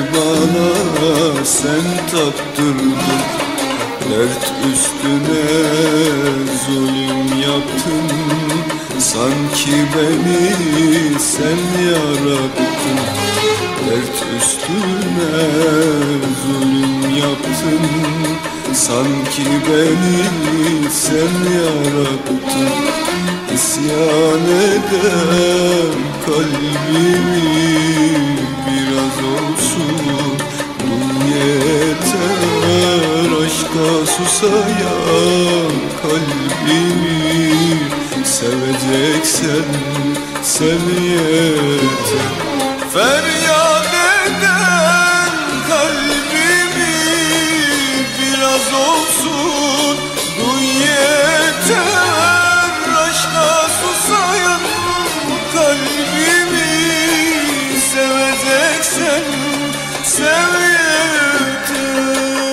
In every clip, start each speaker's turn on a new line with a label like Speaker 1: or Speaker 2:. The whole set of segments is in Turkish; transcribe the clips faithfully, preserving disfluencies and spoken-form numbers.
Speaker 1: bana sen tattırdın. Dert üstüne zulüm yaptın. Sanki beni sen yarattın. Dert üstüne zulüm yaptın. Sanki beni sen yarattın. İsyan eden kalbimi biraz olsun duy yeter. Aşka susayan kalbimi seveceksen sev yeter. Feryat eden kalbimi biraz olsun duy yeter. Aşka susayan kalbimi seveceksen sev yeter.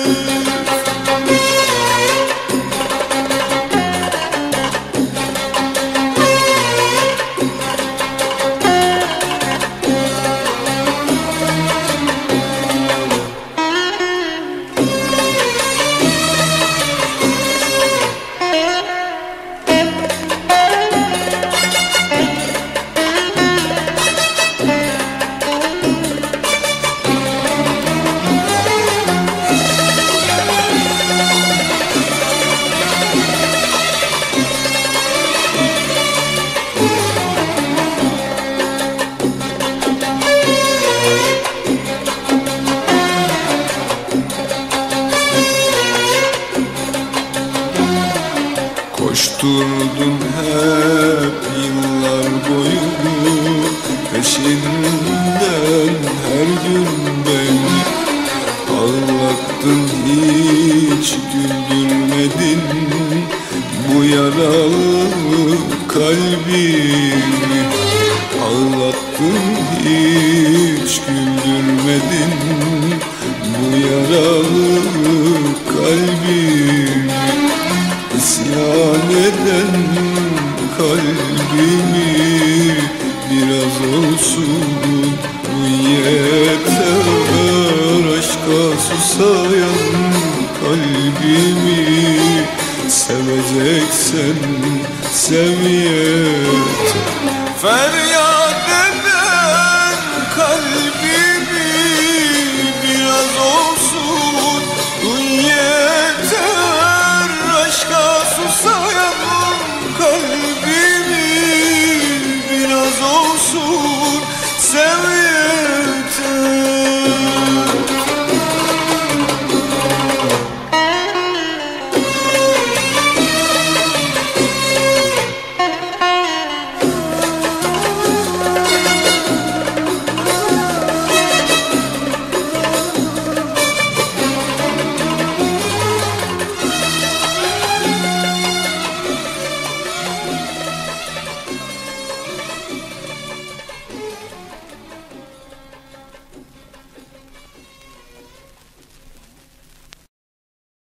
Speaker 1: Koşturdun hep yıllar boyu peşinden her gün beni. Ağlattın hiç güldürmedin bu yaralı kalbimi. Ağlattın hiç güldürmedin bu yaralı kalbimi. İsyan eden kalbimi biraz olsun duy yeter. Aşka susayan kalbimi seveceksen sev yeter. Feryat